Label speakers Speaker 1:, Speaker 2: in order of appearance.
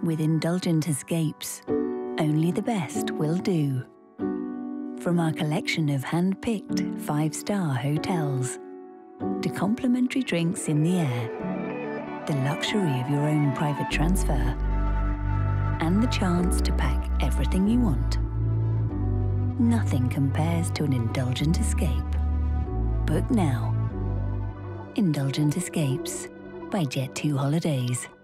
Speaker 1: With Indulgent Escapes, only the best will do. From our collection of hand-picked 5-star hotels, to complimentary drinks in the air, the luxury of your own private transfer, and the chance to pack everything you want. Nothing compares to an Indulgent Escape. Book now. Indulgent Escapes by Jet2holidays.